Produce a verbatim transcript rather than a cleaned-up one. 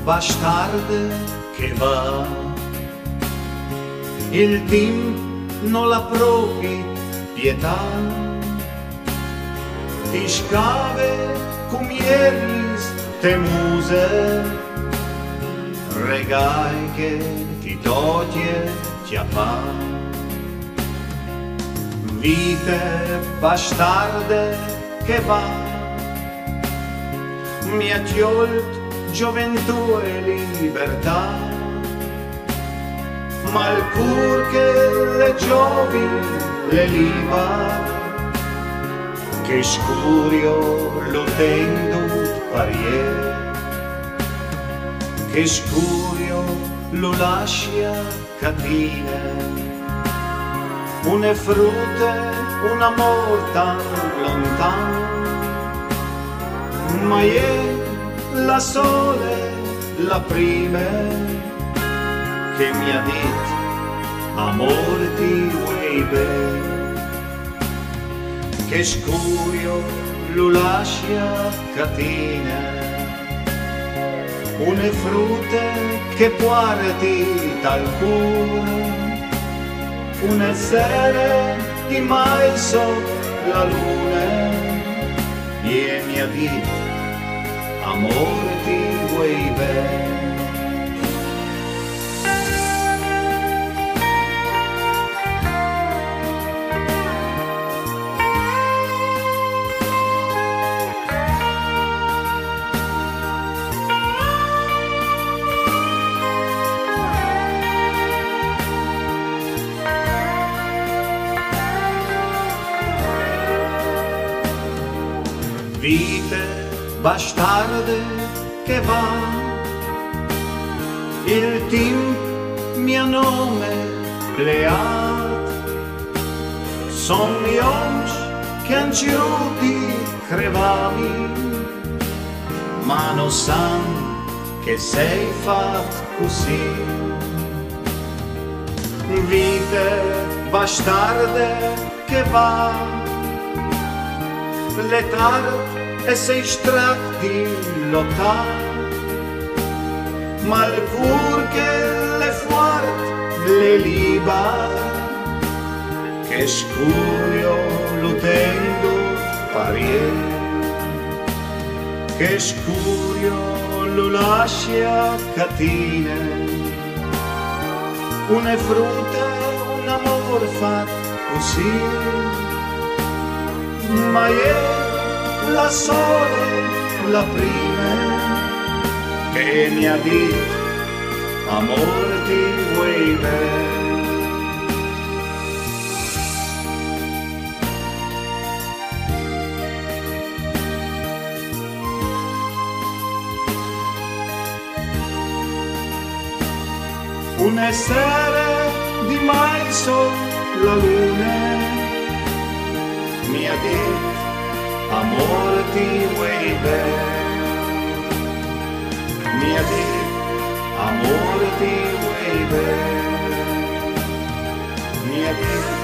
bastarda che va, il timp non la propi pietà, ti scave come ieri te muse, regai che ti toglie ti fa. Vite bastarde che va, mi ha tolto gioventù e libertà, ma il cur che le giovi le liba, che scurio lo tendo parier, che scurio lo lascia catine, une frutte, un amor tan lontan, ma è la sole, la prima che mi ha detto amor ti vuoi bene, che scurio lo lascia catene, une frutte che porti tal cuore, una sera di mai sopra la luna, e mi ha detto amore ti vuoi bene. Vite bastarde che va, il timp mio nome pleat, son gli oms che han ciuti crevami, ma non san che sei fatto così. Vite bastarde che va, le tarde e sei stratti lottà, ma il cur che le fuart le liba, che scurio lo tendo parier, che scurio lo lascia catine, una frutta, un amor fatto così, ma è la sole, la prima che mi ha detto amor ti vuoi bene. Una sera di mai sopra la luna mi ha detto amor ti vuoi bene, mi ha detto amor ti vuoi bene, mi ha detto